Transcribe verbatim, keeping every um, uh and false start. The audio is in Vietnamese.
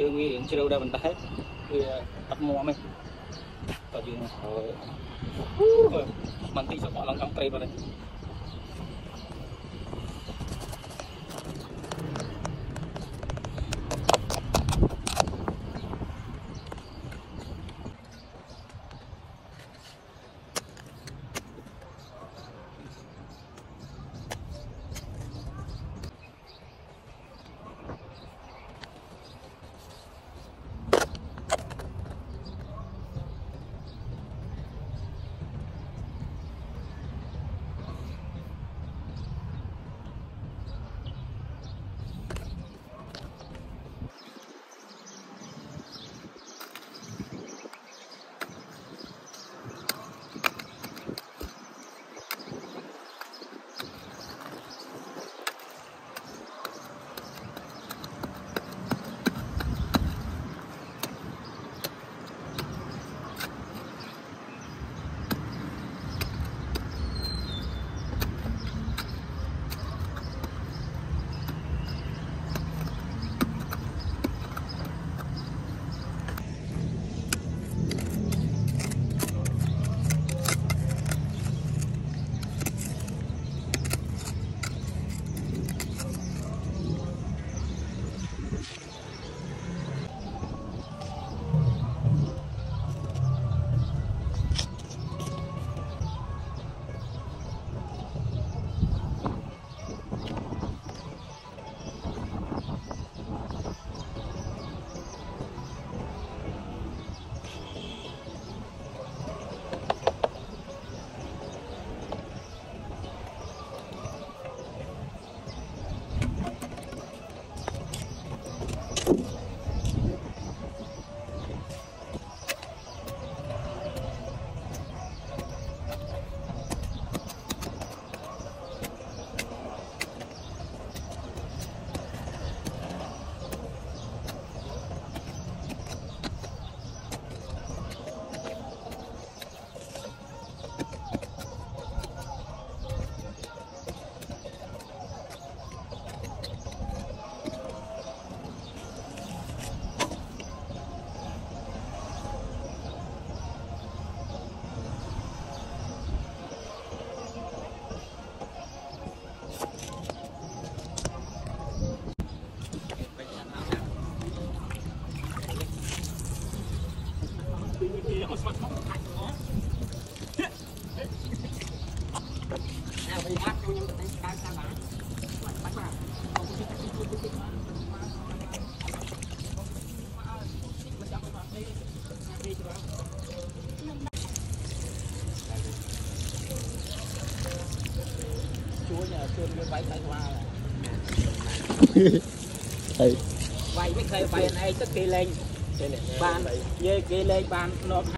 chương nghiền chưa đâu đây mình ta hết thì tập mua mình và dương mình tí số bỏ lòng trong cây vào đây vậy mớiเคยไปไหนสักทีเล็งบ้านเย่กีเล็งบ้านนอน